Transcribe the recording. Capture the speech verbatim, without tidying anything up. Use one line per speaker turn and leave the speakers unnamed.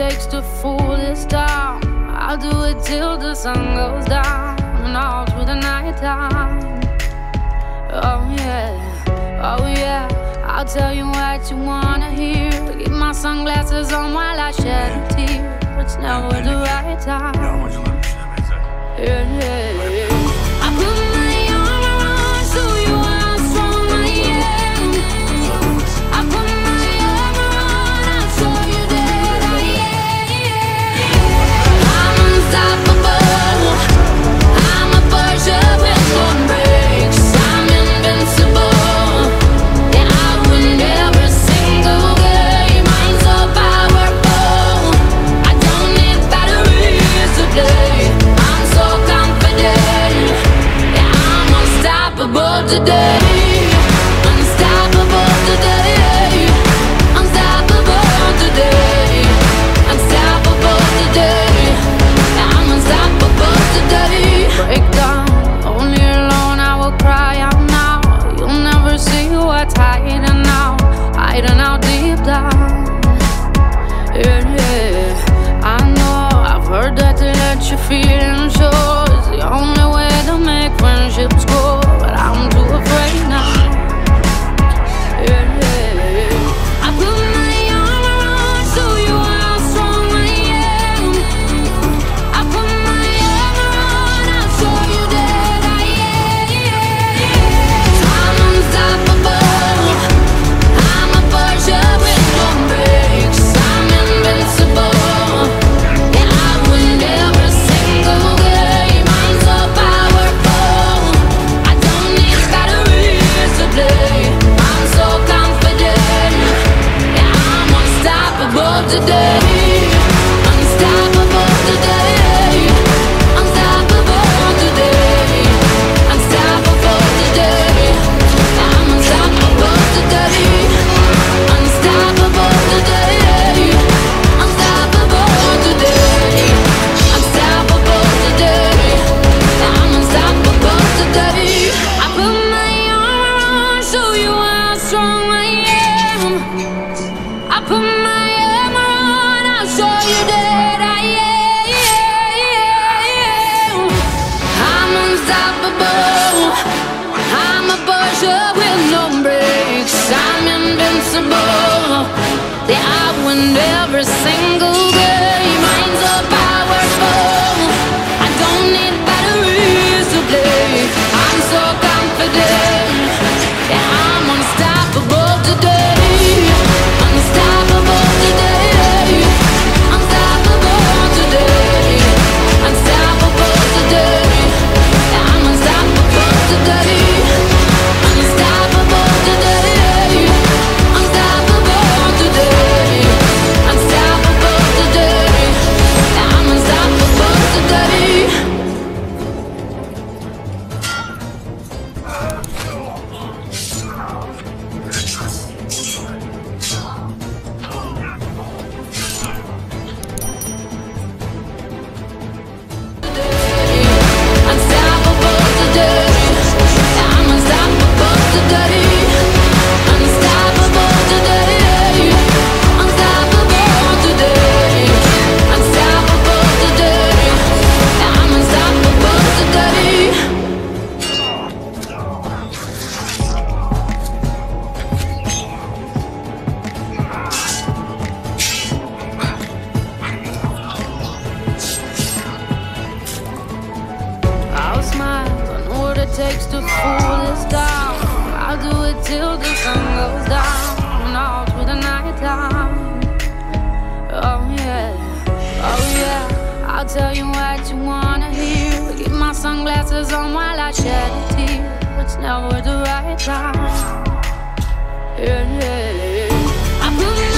takes to fool this town. I'll do it till the sun goes down and all through the night time. Oh yeah, oh yeah, I'll tell you what you wanna hear. Keep my sunglasses on while I shed a tear. It's never the right time. Yeah, yeah, yeah. I put my arm around, show you how strong I am. I put my arm around, I'll show you that I am. I'm unstoppable. I'm a Porsche with no brakes. I'm invincible. Yeah, I win every single game. I'm so powerful. I don't need batteries to play. I'm so confident. Yeah, I'm unstoppable today. Unstoppable today. Unstoppable today. Unstoppable today. Yeah, I'm unstoppable today. Break down, only alone I will cry out now. You'll never see what's hiding out, hiding out deep down. Yeah, yeah, I know, I've heard that to let your feelings show is the only way to make friendships grow, but I'm too afraid now. Yeah, yeah, yeah. I put my arm around, show you how strong I am. I put my arm around, I'll show you that I am. I'm unstoppable. I'm a Porsche with no brakes. I'm invincible. Yeah, I win every single game. I'm so powerful. I don't need batteries to play. I'm so confident. Yeah, I'm unstoppable today. Unstoppable today. Unstoppable today. Unstoppable today. Yeah, I'm unstoppable today. Unstoppable today. Unstoppable today. Unstoppable today. Yeah, I'm unstoppable today. I put my arm around, show you how strong I am. I put my arm around, I'll show you that I am. I'm unstoppable. I'm a Porsche with no brakes. I'm invincible. Yeah, I win every single game. I'm so powerful. I don't need batteries to play. I'm so confident. Yeah, I'm unstoppable today. Unstoppable today. Unstoppable today. Unstoppable today. Yeah, I'm unstoppable today. Unstoppable today. Unstoppable today. Unstoppable today. Yeah, I'm unstoppable today. Unstoppable today. Yeah, I'm unstoppable today. Unstoppable today. Unstoppable today. Unstoppable today. Yeah, I'm unstoppable today. I'll smile, I know what it takes to fool this town. I'll do it till the sun goes down and all through the night time. Oh yeah, oh yeah, I'll tell you what you wanna hear. Keep my sunglasses on while I shed a tear. It's never the right time. Yeah, yeah, yeah. I put